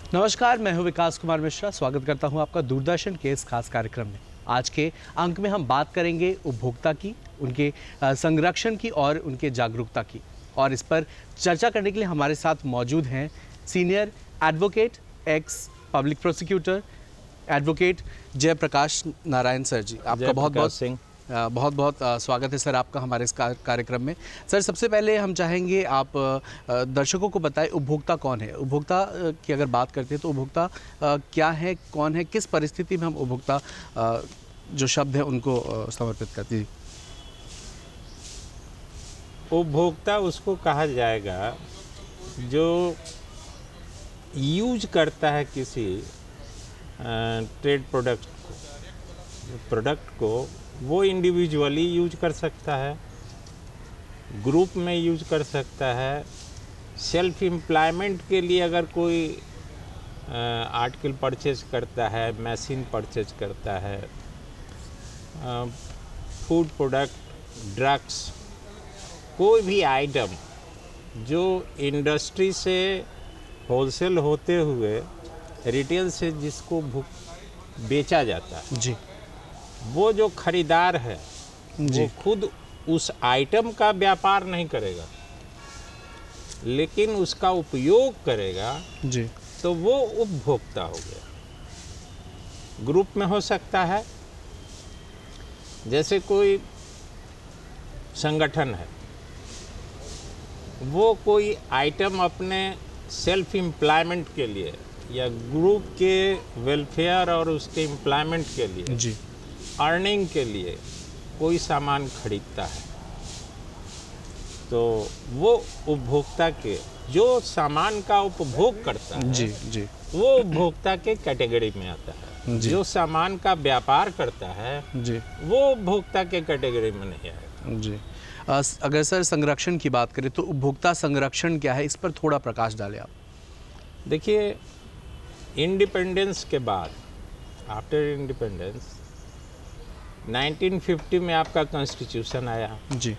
नमस्कार, मैं हूं विकास कुमार मिश्रा। स्वागत करता हूं आपका दूरदर्शन के इस खास कार्यक्रम में। आज के अंक में हम बात करेंगे उपभोक्ता की, उनके संरक्षण की और उनके जागरूकता की। और इस पर चर्चा करने के लिए हमारे साथ मौजूद हैं senior advocate, ex public prosecutor advocate Jayaprakash Narayan sir ji. आपका बहुत बहुत स्वागत है सर आपका हमारे इस कार्यक्रम में। सर, सबसे पहले हम चाहेंगे आप दर्शकों को बताएं उपभोक्ता कौन है। उपभोक्ता की अगर बात करते हैं तो उपभोक्ता क्या है, कौन है, किस परिस्थिति में हम उपभोक्ता जो शब्द है उनको समर्पित करते हैं। उपभोक्ता उसको कहा जाएगा जो यूज करता है किसी ट्रेड प्रोडक्ट को वो इंडिविजुअली यूज कर सकता है, ग्रुप में यूज कर सकता है, सेल्फ एम्प्लॉयमेंट के लिए अगर कोई आर्टिकल परचेज करता है, मशीन परचेज करता है, फूड प्रोडक्ट, ड्रग्स, कोई भी आइटम जो इंडस्ट्री से होलसेल होते हुए रिटेल से जिसको बेचा जाता है जी, वो जो खरीदार है वो खुद उस आइटम का व्यापार नहीं करेगा लेकिन उसका उपयोग करेगा जी, तो वो उपभोक्ता हो गया। ग्रुप में हो सकता है, जैसे कोई संगठन है, वो कोई आइटम अपने सेल्फ एम्प्लॉयमेंट के लिए या ग्रुप के वेलफेयर और उसके एम्प्लॉयमेंट के लिए जी, अर्निंग के लिए कोई सामान खरीदता है तो वो उपभोक्ता के जो सामान का उपभोग करता है जी, जी, वो उपभोक्ता के कैटेगरी में आता है। जो सामान का व्यापार करता है जी, वो उपभोक्ता के कैटेगरी में नहीं आएगा। जी। अगर सर संरक्षण की बात करें तो उपभोक्ता संरक्षण क्या है, इस पर थोड़ा प्रकाश डालें आप। देखिए, इंडिपेंडेंस के बाद, आफ्टर इंडिपेंडेंस 1950 में आपका कॉन्स्टिट्यूशन आया जी,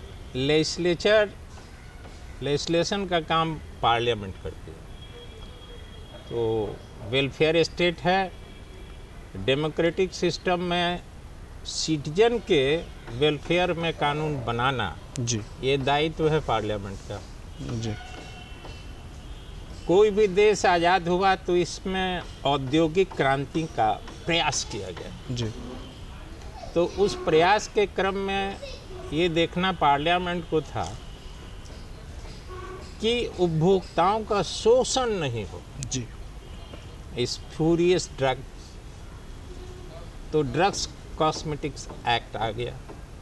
लेजिस्लेशन का काम पार्लियामेंट करती है। तो वेलफेयर स्टेट है, डेमोक्रेटिक सिस्टम में सिटीजन के वेलफेयर में कानून बनाना जी, ये दायित्व है पार्लियामेंट का। जी, कोई भी देश आज़ाद हुआ तो इसमें औद्योगिक क्रांति का प्रयास किया गया। जी, तो उस प्रयास के क्रम में ये देखना पार्लियामेंट को था कि उपभोक्ताओं का शोषण नहीं हो। जी, स्पूरियस ड्रग, तो ड्रग्स कॉस्मेटिक्स एक्ट आ गया।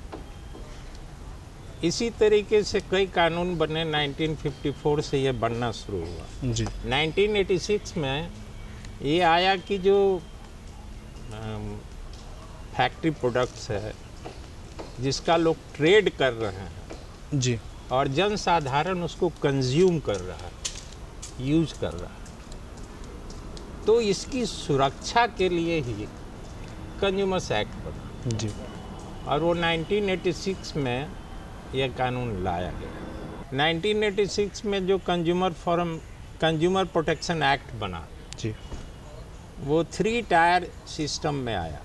इसी तरीके से कई कानून बने। 1954 से ये बनना शुरू हुआ। जी, 1986 में ये आया कि जो फैक्ट्री प्रोडक्ट्स है जिसका लोग ट्रेड कर रहे हैं जी, और जन साधारण उसको कंज्यूम कर रहा है, यूज कर रहा है, तो इसकी सुरक्षा के लिए ही कंज्यूमर्स एक्ट बना। जी, और वो 1986 में यह कानून लाया गया। 1986 में जो कंज्यूमर प्रोटेक्शन एक्ट बना जी, वो 3 टायर सिस्टम में आया,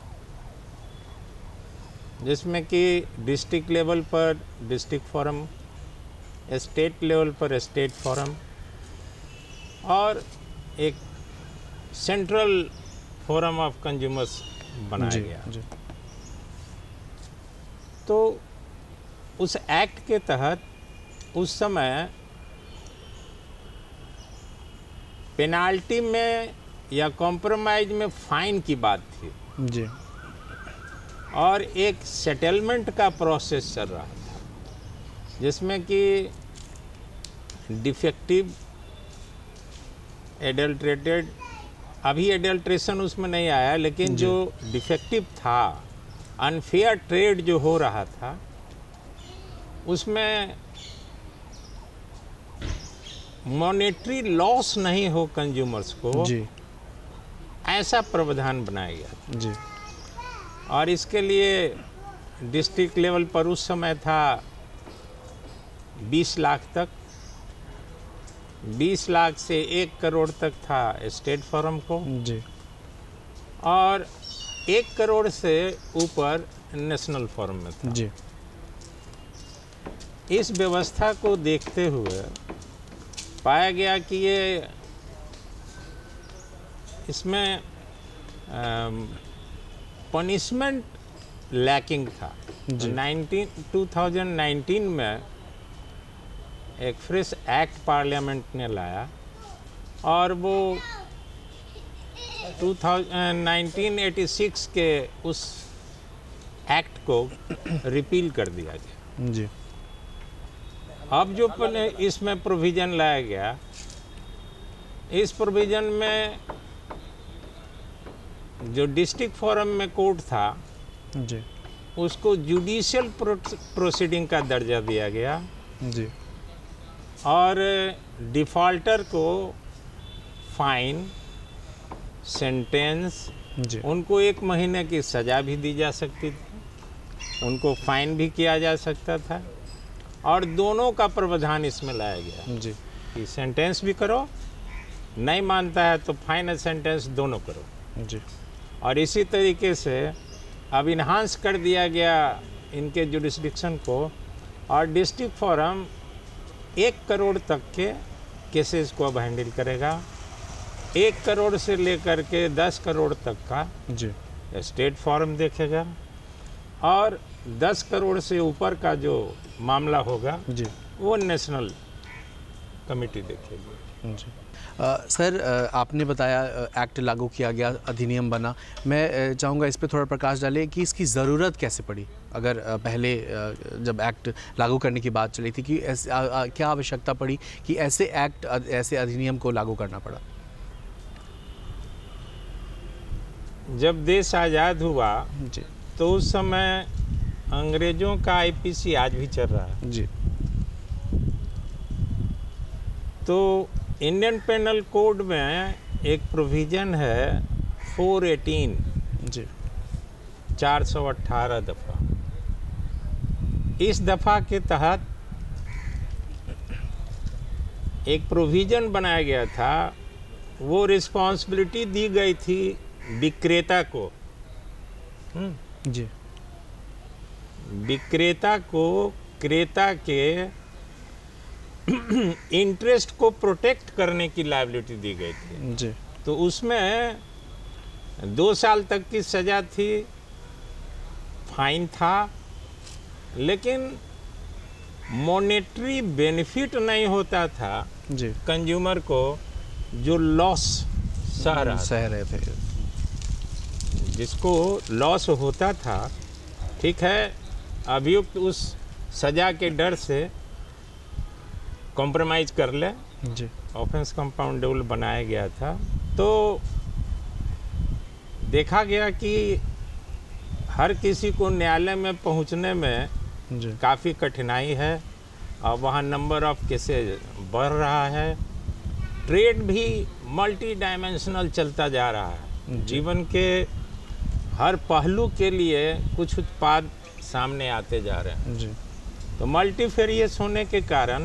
जिसमें कि डिस्ट्रिक्ट लेवल पर डिस्ट्रिक्ट फोरम, स्टेट लेवल पर स्टेट फोरम और एक सेंट्रल फोरम ऑफ कंज्यूमर्स बनाया गया। जी, तो उस एक्ट के तहत उस समय पेनाल्टी में या कॉम्प्रोमाइज में फाइन की बात थी जी, और एक सेटलमेंट का प्रोसेस चल रहा था, जिसमें कि डिफेक्टिव, एडल्ट्रेटेड, अभी एडल्ट्रेशन उसमें नहीं आया, लेकिन जो डिफेक्टिव था, अनफेयर ट्रेड जो हो रहा था, उसमें मॉनेटरी लॉस नहीं हो कंज्यूमर्स को, जी, ऐसा प्रावधान बनाया गया। जी, और इसके लिए डिस्ट्रिक्ट लेवल पर उस समय था 20 लाख तक 20 लाख से 1 करोड़ तक था स्टेट फार्म को जी और 1 करोड़ से ऊपर नेशनल फार्म में था। जी इस व्यवस्था को देखते हुए पाया गया कि ये इसमें पनिशमेंट लैकिंग था। 2019 में एक फ्रेश एक्ट पार्लियामेंट ने लाया और वो 1986 के उस एक्ट को रिपील कर दिया गया। जी अब जो इसमें प्रोविज़न लाया गया, इस प्रोविज़न में जो डिस्ट्रिक्ट फोरम में कोर्ट था जी उसको जुडिशियल प्रोसीडिंग का दर्जा दिया गया जी और डिफ़ॉल्टर को फाइन, सेंटेंस, जी उनको 1 महीने की सज़ा भी दी जा सकती थी, उनको फाइन भी किया जा सकता था और दोनों का प्रावधान इसमें लाया गया जी कि सेंटेंस भी करो, नहीं मानता है तो फाइन और सेंटेंस दोनों करो। जी और इसी तरीके से अब इन्हांस कर दिया गया इनके जुरिस्डिक्शन को और डिस्ट्रिक्ट फोरम 1 करोड़ तक के केसेस को अब हैंडल करेगा। 1 करोड़ से लेकर के 10 करोड़ तक का जी स्टेट फोरम देखेगा और 10 करोड़ से ऊपर का जो मामला होगा जी वो नेशनल कमेटी देखेगी। जी सर, आपने बताया एक्ट लागू किया गया, अधिनियम बना। मैं चाहूँगा इस पे थोड़ा प्रकाश डालें कि इसकी ज़रूरत कैसे पड़ी। अगर पहले जब एक्ट लागू करने की बात चली थी कि क्या आवश्यकता पड़ी कि ऐसे एक्ट, ऐसे अधिनियम को लागू करना पड़ा। जब देश आज़ाद हुआ जी तो उस समय अंग्रेज़ों का आईपीसी आज भी चल रहा है। जी तो इंडियन पेनल कोड में एक प्रोविज़न है 418 जी 418 दफ़ा। इस दफ़ा के तहत एक प्रोविज़न बनाया गया था, वो रिस्पॉन्सिबिलिटी दी गई थी विक्रेता को। जी विक्रेता को क्रेता के इंटरेस्ट को प्रोटेक्ट करने की लायबिलिटी दी गई थी। जी तो उसमें 2 साल तक की सज़ा थी, फाइन था, लेकिन मॉनेटरी बेनिफिट नहीं होता था जी कंज्यूमर को जो लॉस सह रहे थे। जिसको लॉस होता था। ठीक है, अभियुक्त उस सज़ा के डर से कॉम्प्रोमाइज कर ले, जी ऑफेंस कंपाउंडेबल बनाया गया था। तो देखा गया कि हर किसी को न्यायालय में पहुंचने में जी काफ़ी कठिनाई है और वहाँ नंबर ऑफ केसेज बढ़ रहा है। ट्रेड भी मल्टी डायमेंशनल चलता जा रहा है। जीवन के हर पहलू के लिए कुछ उत्पाद सामने आते जा रहे हैं। जी तो मल्टीफेरियस होने के कारण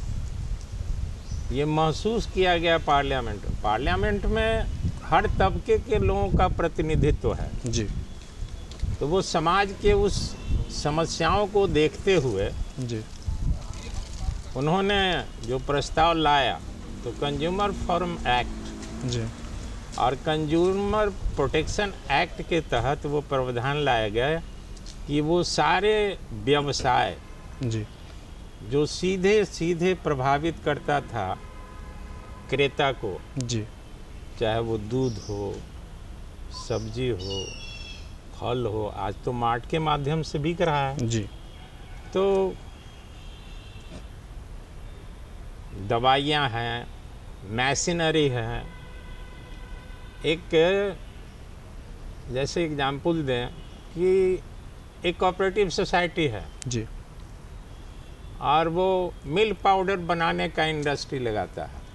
ये महसूस किया गया पार्लियामेंट में हर तबके के लोगों का प्रतिनिधित्व है। जी तो वो समाज के उस समस्याओं को देखते हुए जी उन्होंने जो प्रस्ताव लाया, तो कंज्यूमर फॉर्म एक्ट जी और कंज्यूमर प्रोटेक्शन एक्ट के तहत वो प्रावधान लाया गया कि वो सारे व्यवसाय जी जो सीधे सीधे प्रभावित करता था क्रेता को, जी चाहे वो दूध हो, सब्जी हो, फल हो, आज तो मार्ट के माध्यम से बिक रहा है। जी तो दवाइयाँ हैं, मशीनरी है। एक जैसे एग्जाम्पल दें कि एक कोऑपरेटिव सोसाइटी है जी और वो मिल्क पाउडर बनाने का इंडस्ट्री लगाता है।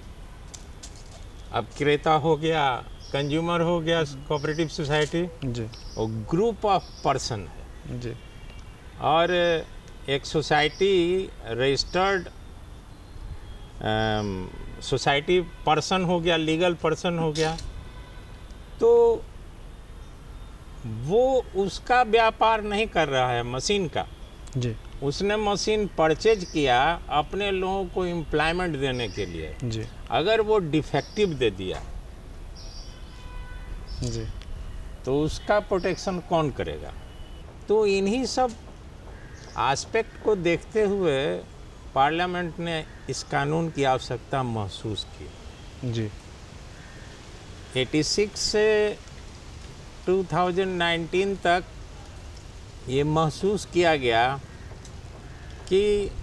अब क्रेता हो गया, कंज्यूमर हो गया कोऑपरेटिव सोसाइटी, जी वो ग्रुप ऑफ पर्सन है जी और एक सोसाइटी रजिस्टर्ड सोसाइटी पर्सन हो गया, लीगल पर्सन हो गया, तो वो उसका व्यापार नहीं कर रहा है मशीन का जी उसने मशीन परचेज किया अपने लोगों को एम्प्लॉयमेंट देने के लिए जी अगर वो डिफेक्टिव दे दिया जी तो उसका प्रोटेक्शन कौन करेगा। तो इन्हीं सब एस्पेक्ट को देखते हुए पार्लियामेंट ने इस कानून की आवश्यकता महसूस की। जी 86 से 2019 तक ये महसूस किया गया कि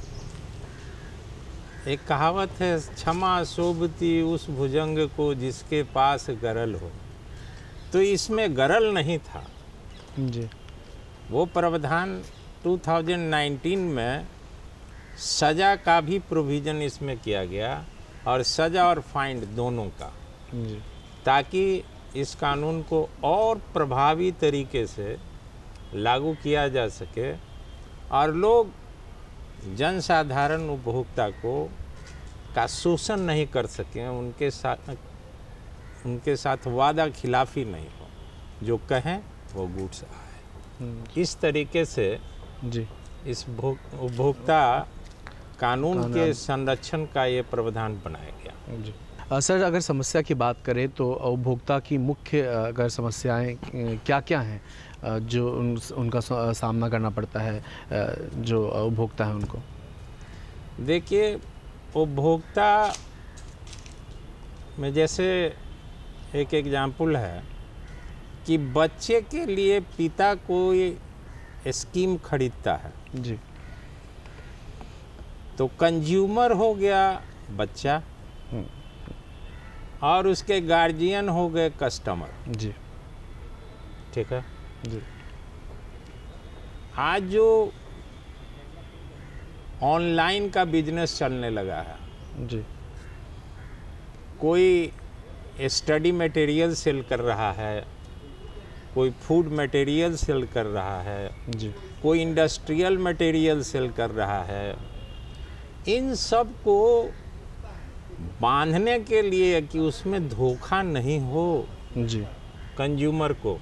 एक कहावत है, क्षमा शोभती उस भुजंग को जिसके पास गरल हो। तो इसमें गरल नहीं था। जी वो प्रावधान 2019 में सज़ा का भी प्रोविज़न इसमें किया गया और सज़ा और फाइन दोनों का, जी ताकि इस कानून को और प्रभावी तरीके से लागू किया जा सके और लोग जनसाधारण उपभोक्ता को का शोषण नहीं कर सकें, उनके साथ वादा खिलाफी नहीं हो, जो कहें वो गुड्स आए। इस तरीके से जी इस उपभोक्ता कानून के संरक्षण का ये प्रावधान बनाया गया। जी सर, अगर समस्या की बात करें तो उपभोक्ता की मुख्य अगर समस्याएं क्या क्या हैं जो उनका सामना करना पड़ता है, जो उपभोक्ता हैं उनको? देखिए, उपभोक्ता में जैसे एक एग्जाम्पल है कि बच्चे के लिए पिता कोई स्कीम खरीदता है जी, तो कंज्यूमर हो गया बच्चा और उसके गार्जियन हो गए कस्टमर। जी ठीक है जी। आज जो ऑनलाइन का बिजनेस चलने लगा है, जी कोई स्टडी मटेरियल सेल कर रहा है, कोई फूड मटेरियल सेल कर रहा है, जी कोई इंडस्ट्रियल मटेरियल सेल कर रहा है, इन सब को बांधने के लिए कि उसमें धोखा नहीं हो जी कंज्यूमर को,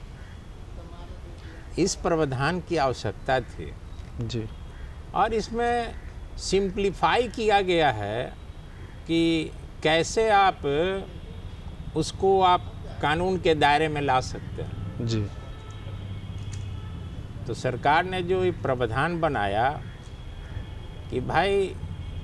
इस प्रावधान की आवश्यकता थी। जी और इसमें सिंप्लीफाई किया गया है कि कैसे आप उसको आप कानून के दायरे में ला सकते हैं। जी। तो सरकार ने जो ये प्रावधान बनाया कि भाई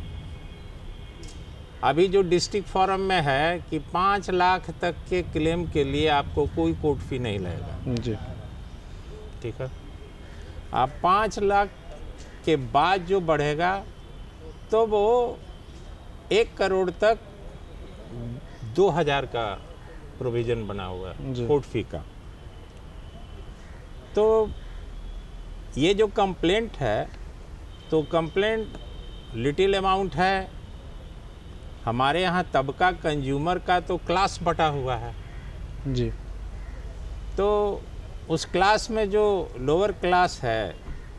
अभी जो डिस्ट्रिक्ट फोरम में है कि 5 लाख तक के क्लेम के लिए आपको कोई कोर्ट फी नहीं लगेगा। जी ठीक है, आप 5 लाख के बाद जो बढ़ेगा तो वो 1 करोड़ तक 2000 का प्रोविज़न बना हुआ है कोर्ट फी का। तो ये जो कंप्लेंट है, तो कंप्लेंट लिटिल अमाउंट है। हमारे यहाँ तबका कंज्यूमर का तो क्लास बटा हुआ है जी। तो उस क्लास में जो लोअर क्लास है,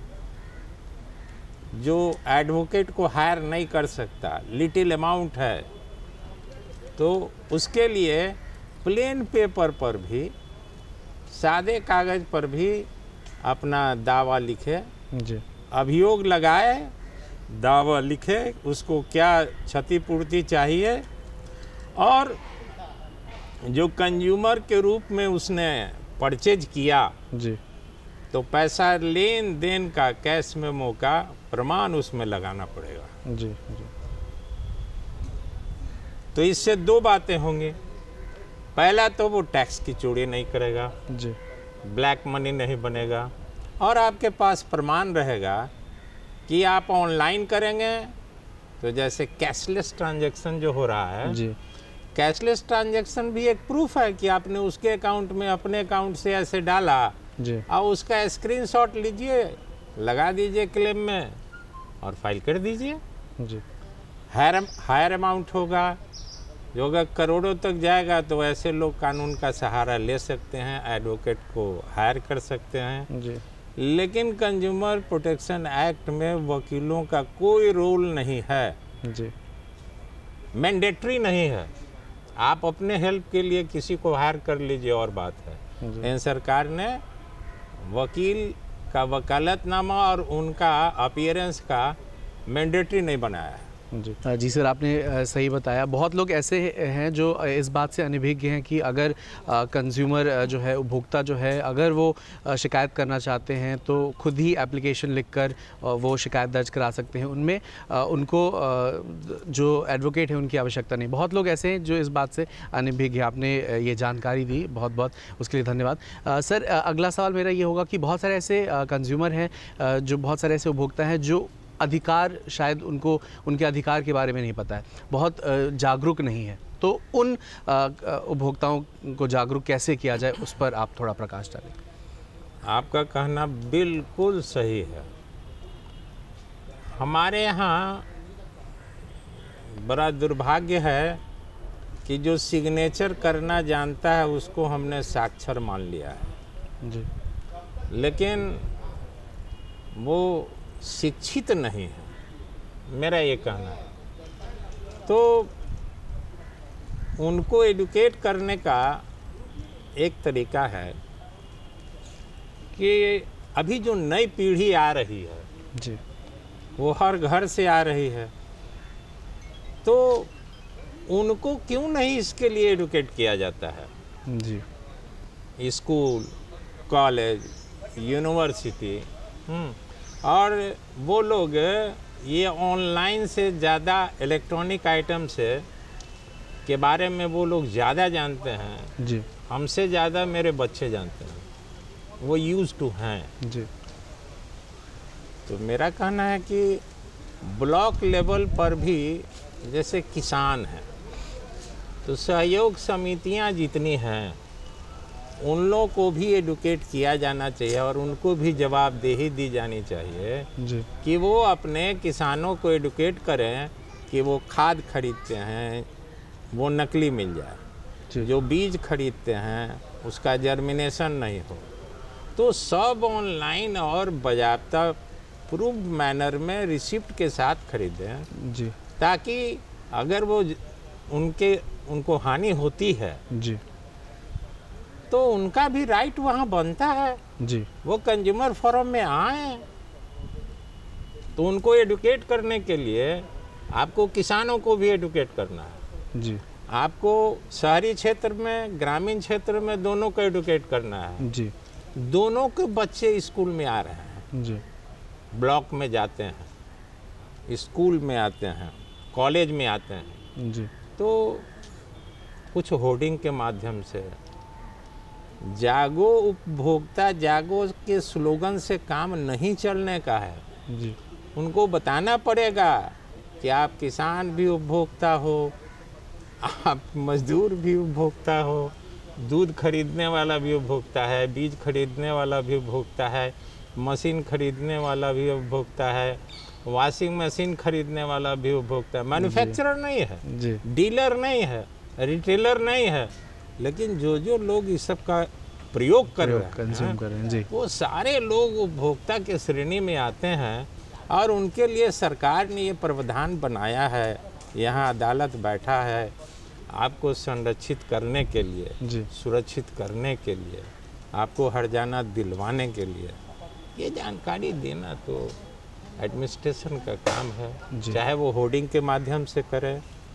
जो एडवोकेट को हायर नहीं कर सकता, लिटिल अमाउंट है, तो उसके लिए प्लेन पेपर पर भी, सादे कागज़ पर भी अपना दावा लिखे, जी अभियोग लगाए, दावा लिखे, उसको क्या क्षतिपूर्ति चाहिए, और जो कंज्यूमर के रूप में उसने परचेज किया जी तो पैसा लेन देन का कैश मेमो का प्रमाण उसमें लगाना पड़ेगा। जी जी। तो इससे 2 बातें होंगी। पहला तो वो टैक्स की चोरी नहीं करेगा जी, ब्लैक मनी नहीं बनेगा, और आपके पास प्रमाण रहेगा कि आप ऑनलाइन करेंगे तो जैसे कैशलेस ट्रांजैक्शन जो हो रहा है जी कैशलेस ट्रांजैक्शन भी एक प्रूफ है कि आपने उसके अकाउंट में अपने अकाउंट से ऐसे डाला, जी और उसका स्क्रीनशॉट लीजिए, लगा दीजिए क्लेम में और फाइल कर दीजिए। जी हायर अमाउंट होगा, जो अगर करोड़ों तक जाएगा तो ऐसे लोग कानून का सहारा ले सकते हैं, एडवोकेट को हायर कर सकते हैं। जी लेकिन कंज्यूमर प्रोटेक्शन एक्ट में वकीलों का कोई रोल नहीं है। जी मैंडेटरी नहीं है। आप अपने हेल्प के लिए किसी को हायर कर लीजिए और बात है, लेकिन सरकार ने वकील का वकालतनामा और उनका अपीयरेंस का मैंडेटरी नहीं बनाया है। जी सर, आपने सही बताया। बहुत लोग ऐसे हैं जो इस बात से अनभिज्ञ हैं कि अगर कंज्यूमर जो है, उपभोक्ता जो है, अगर वो शिकायत करना चाहते हैं तो खुद ही एप्लीकेशन लिखकर वो शिकायत दर्ज करा सकते हैं। उनमें उनको जो एडवोकेट है उनकी आवश्यकता नहीं। बहुत लोग ऐसे हैं जो इस बात से अनभिज्ञ हैं। आपने ये जानकारी दी, बहुत बहुत उसके लिए धन्यवाद। सर, अगला सवाल मेरा ये होगा कि बहुत सारे ऐसे कंज्यूमर हैं, जो बहुत सारे ऐसे उपभोक्ता हैं जो अधिकार, शायद उनको उनके अधिकार के बारे में नहीं पता है, बहुत जागरूक नहीं है, तो उन उपभोक्ताओं को जागरूक कैसे किया जाए, उस पर आप थोड़ा प्रकाश डालें। आपका कहना बिल्कुल सही है। हमारे यहाँ बड़ा दुर्भाग्य है कि जो सिग्नेचर करना जानता है उसको हमने साक्षर मान लिया है जी, लेकिन वो शिक्षित नहीं है, मेरा ये कहना है। तो उनको एडुकेट करने का एक तरीका है कि अभी जो नई पीढ़ी आ रही है जी, वो हर घर से आ रही है, तो उनको क्यों नहीं इसके लिए एडुकेट किया जाता है। जी, स्कूल, कॉलेज, यूनिवर्सिटी, और वो लोग ये ऑनलाइन से ज़्यादा इलेक्ट्रॉनिक आइटम से के बारे में वो लोग ज़्यादा जानते हैं जी, हमसे ज़्यादा मेरे बच्चे जानते हैं, वो यूज़ टू हैं जी, तो मेरा कहना है कि ब्लॉक लेवल पर भी जैसे किसान हैं तो सहयोग समितियां जितनी हैं उन लोगों को भी एडुकेट किया जाना चाहिए और उनको भी जवाबदेही दी जानी चाहिए जी, कि वो अपने किसानों को एडुकेट करें कि वो खाद खरीदते हैं वो नकली मिल जाए, जी, जो बीज खरीदते हैं उसका जर्मिनेशन नहीं हो, तो सब ऑनलाइन और बाज़ाब्ता प्रूव्ड मैनर में रिसिप्ट के साथ खरीदें, जी, ताकि अगर वो उनको हानि होती है जी, तो उनका भी राइट वहाँ बनता है, जी, वो कंज्यूमर फोरम में आए। तो उनको एडुकेट करने के लिए आपको किसानों को भी एडुकेट करना है, जी, आपको शहरी क्षेत्र में, ग्रामीण क्षेत्र में, दोनों को एडुकेट करना है। जी, दोनों के बच्चे स्कूल में आ रहे हैं, जी, ब्लॉक में जाते हैं, स्कूल में आते हैं, कॉलेज में आते हैं, जी, तो कुछ होर्डिंग के माध्यम से जागो उपभोक्ता जागो के स्लोगन से काम नहीं चलने का है। जी, उनको बताना पड़ेगा कि आप किसान भी उपभोक्ता हो, आप मजदूर भी उपभोक्ता हो, दूध खरीदने वाला भी उपभोक्ता है, बीज खरीदने वाला भी उपभोक्ता है, मशीन खरीदने वाला भी उपभोक्ता है, वॉशिंग मशीन खरीदने वाला भी उपभोक्ता है। मैन्युफैक्चरर नहीं है, जी, डीलर नहीं है, रिटेलर नहीं है, लेकिन जो लोग इस सब का प्रयोग कर रहे कंज्यूम हैं कर रहे हैं, जी, वो सारे लोग उपभोक्ता के श्रेणी में आते हैं और उनके लिए सरकार ने ये प्रावधान बनाया है, यहाँ अदालत बैठा है आपको संरक्षित करने के लिए, जी, सुरक्षित करने के लिए, आपको हर्जाना दिलवाने के लिए। ये जानकारी देना तो एडमिनिस्ट्रेशन का काम है, जी, चाहे वो होर्डिंग के माध्यम से करें।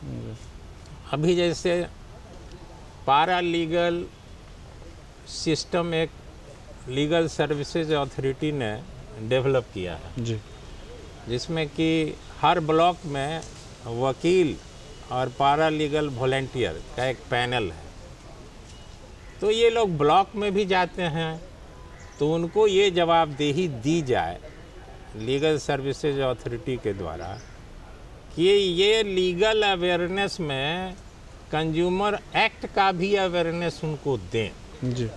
अभी जैसे पारा लीगल सिस्टम एक लीगल सर्विसेज अथॉरिटी ने डेवलप किया है, जी, जिसमें कि हर ब्लॉक में वकील और पारा लीगल वॉलंटियर का एक पैनल है। तो ये लोग ब्लॉक में भी जाते हैं तो उनको ये जवाबदेही दी जाए लीगल सर्विसेज अथॉरिटी के द्वारा कि ये लीगल अवेयरनेस में कंज्यूमर एक्ट का भी अवेयरनेस उनको दें। जी,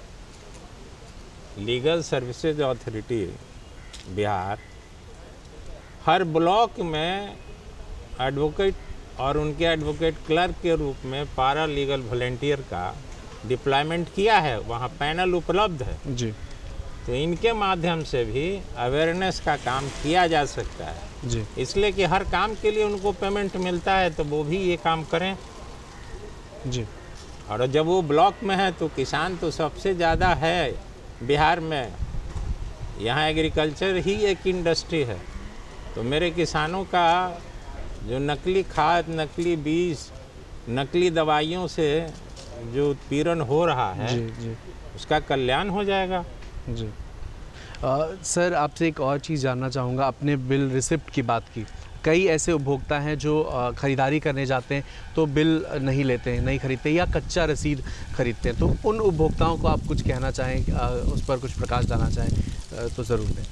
लीगल सर्विसेज अथॉरिटी बिहार हर ब्लॉक में एडवोकेट और उनके एडवोकेट क्लर्क के रूप में पारा लीगल वॉलंटियर का डिप्लॉयमेंट किया है, वहाँ पैनल उपलब्ध है। जी, तो इनके माध्यम से भी अवेयरनेस का काम किया जा सकता है जी। इसलिए कि हर काम के लिए उनको पेमेंट मिलता है तो वो भी ये काम करें। जी। और जब वो ब्लॉक में है तो किसान तो सबसे ज़्यादा है बिहार में, यहाँ एग्रीकल्चर ही एक इंडस्ट्री है। तो मेरे किसानों का जो नकली खाद, नकली बीज, नकली दवाइयों से जो उत्पीड़न हो रहा है जी जी उसका कल्याण हो जाएगा। जी। सर आपसे एक और चीज़ जानना चाहूँगा, आपने बिल रिसिप्ट की बात की। कई ऐसे उपभोक्ता हैं जो ख़रीदारी करने जाते हैं तो बिल नहीं लेते हैं, नहीं खरीदते या कच्चा रसीद खरीदते हैं। तो उन उपभोक्ताओं को आप कुछ कहना चाहें, उस पर कुछ प्रकाश डालना चाहें तो ज़रूर दें।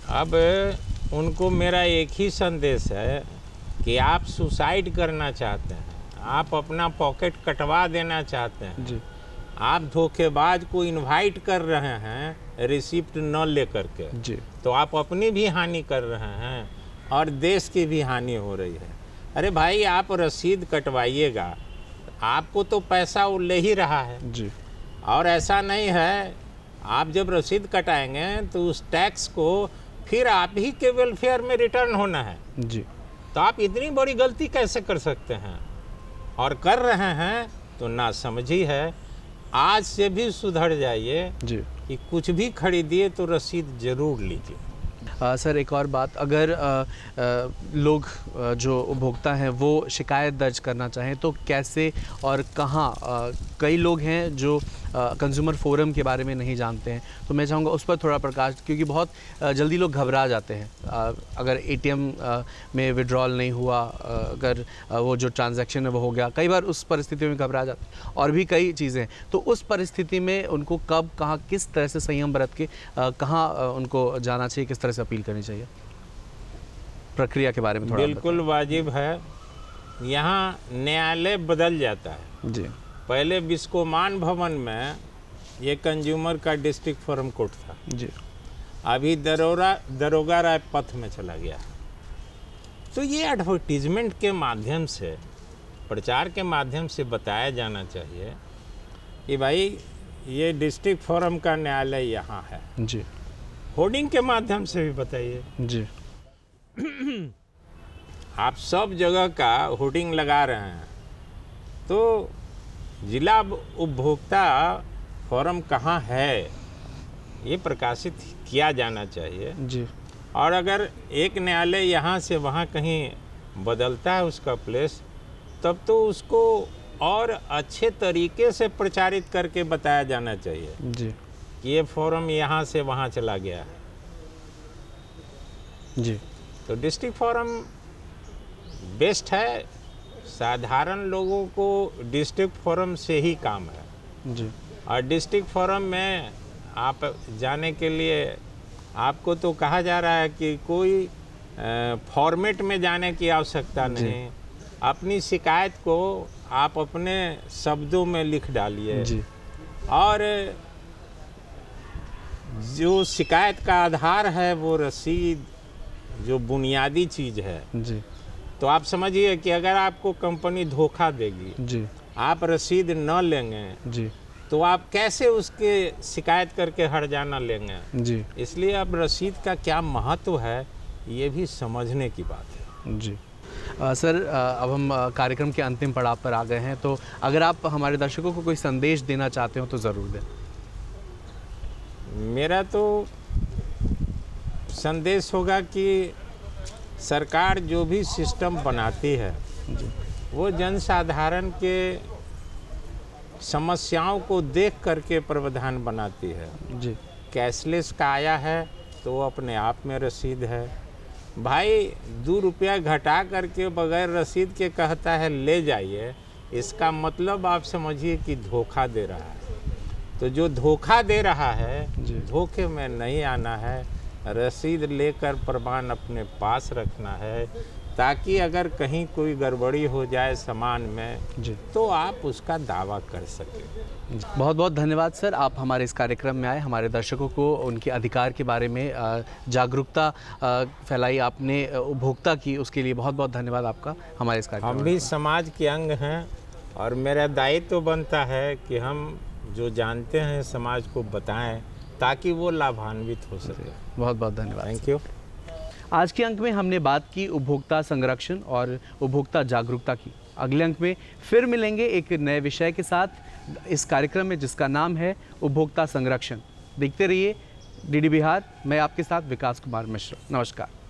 अब उनको मेरा एक ही संदेश है कि आप सुसाइड करना चाहते हैं, आप अपना पॉकेट कटवा देना चाहते हैं जी। आप धोखेबाज को इनवाइट कर रहे हैं रिसिप्ट न लेकर के जी। तो आप अपनी भी हानि कर रहे हैं और देश की भी हानि हो रही है। अरे भाई आप रसीद कटवाइएगा, आपको तो पैसा वो ले ही रहा है जी। और ऐसा नहीं है, आप जब रसीद कटाएंगे तो उस टैक्स को फिर आप ही के वेलफेयर में रिटर्न होना है जी। तो आप इतनी बड़ी गलती कैसे कर सकते हैं और कर रहे हैं तो ना समझी है। आज से भी सुधर जाइए जी कि कुछ भी खरीदिए तो रसीद ज़रूर लीजिए। सर एक और बात, अगर लोग जो उपभोक्ता हैं वो शिकायत दर्ज करना चाहें तो कैसे और कहाँ? कई लोग हैं जो कंज्यूमर फोरम के बारे में नहीं जानते हैं, तो मैं चाहूँगा उस पर थोड़ा प्रकाश, क्योंकि बहुत जल्दी लोग घबरा जाते हैं। अगर एटीएम में विड्रॉल नहीं हुआ, अगर वो जो ट्रांजैक्शन है वो हो गया, कई बार उस परिस्थिति में घबरा जाते हैं और भी कई चीज़ें। तो उस परिस्थिति में उनको कब, कहाँ, किस तरह से संयम बरत के कहाँ उनको जाना चाहिए, किस तरह से अपील करनी चाहिए? प्रक्रिया के बारे में थोड़ा बिल्कुल वाजिब है। यहाँ न्यायालय बदल जाता है जी। पहले बिस्कोमान भवन में ये कंज्यूमर का डिस्ट्रिक्ट फोरम कोर्ट था जी। अभी दरोगा राय पथ में चला गया। तो ये एडवर्टीजमेंट के माध्यम से, प्रचार के माध्यम से बताया जाना चाहिए कि भाई ये डिस्ट्रिक्ट फोरम का न्यायालय यहाँ है। जी। होर्डिंग के माध्यम से भी बताइए। जी। आप सब जगह का होर्डिंग लगा रहे हैं तो जिला उपभोक्ता फोरम कहाँ है ये प्रकाशित किया जाना चाहिए। जी। और अगर एक न्यायालय यहाँ से वहाँ कहीं बदलता है उसका प्लेस, तब तो उसको और अच्छे तरीके से प्रचारित करके बताया जाना चाहिए जी। कि ये फोरम यहाँ से वहाँ चला गया है। जी। तो डिस्ट्रिक्ट फोरम बेस्ट है। साधारण लोगों को डिस्ट्रिक्ट फोरम से ही काम है। जी। और डिस्ट्रिक्ट फोरम में आप जाने के लिए आपको तो कहा जा रहा है कि कोई फॉर्मेट में जाने की आवश्यकता नहीं, अपनी शिकायत को आप अपने शब्दों में लिख डालिए। जी। और जो शिकायत का आधार है वो रसीद, जो बुनियादी चीज़ है। जी। तो आप समझिए कि अगर आपको कंपनी धोखा देगी, जी। आप रसीद न लेंगे जी। तो आप कैसे उसके शिकायत करके हर्जाना लेंगे? जी। इसलिए अब रसीद का क्या महत्व है ये भी समझने की बात है। जी। सर अब हम कार्यक्रम के अंतिम पड़ाव पर आ गए हैं, तो अगर आप हमारे दर्शकों को कोई संदेश देना चाहते हो तो ज़रूर दें। मेरा तो संदेश होगा कि सरकार जो भी सिस्टम बनाती है जी। वो जनसाधारण के समस्याओं को देख करके प्रावधान बनाती है। जी। कैशलेस का आया है तो वो अपने आप में रसीद है। भाई 2 रुपया घटा करके बगैर रसीद के कहता है ले जाइए, इसका मतलब आप समझिए कि धोखा दे रहा है। तो जो धोखा दे रहा है धोखे में नहीं आना है, रसीद लेकर प्रमाण अपने पास रखना है, ताकि अगर कहीं कोई गड़बड़ी हो जाए सामान में जी। तो आप उसका दावा कर सकें। बहुत बहुत धन्यवाद सर, आप हमारे इस कार्यक्रम में आए, हमारे दर्शकों को उनके अधिकार के बारे में जागरूकता फैलाई आपने, उपभोक्ता की, उसके लिए बहुत बहुत धन्यवाद आपका हमारे इस कार्यक्रम में। हम भी समाज के अंग हैं और मेरा दायित्व बनता है कि हम जो जानते हैं समाज को बताएं ताकि वो लाभान्वित हो सके। बहुत बहुत धन्यवाद। Thank you. आज के अंक में हमने बात की उपभोक्ता संरक्षण और उपभोक्ता जागरूकता की। अगले अंक में फिर मिलेंगे एक नए विषय के साथ इस कार्यक्रम में, जिसका नाम है उपभोक्ता संरक्षण। देखते रहिए डीडी बिहार। मैं आपके साथ विकास कुमार मिश्रा। नमस्कार।